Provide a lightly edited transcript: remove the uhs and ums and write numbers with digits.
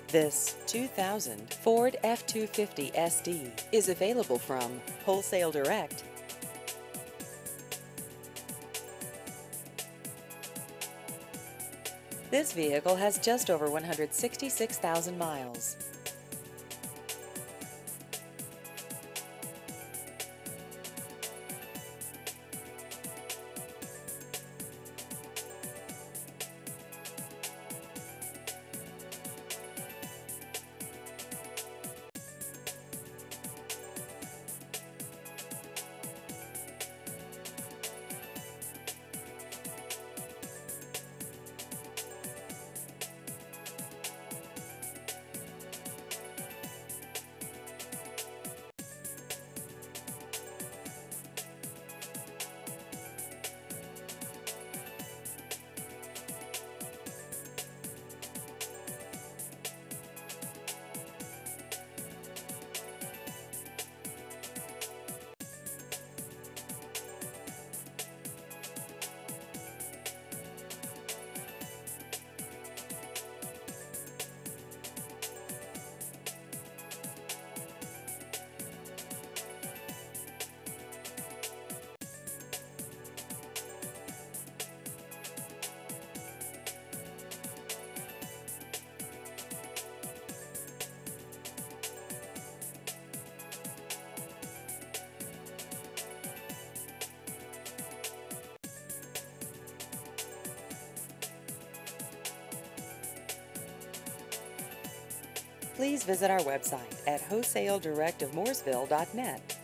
This 2000 Ford F-250 SD is available from Wholesale Direct. This vehicle has just over 166,000 miles. Please visit our website at wholesaledirectofmooresville.net.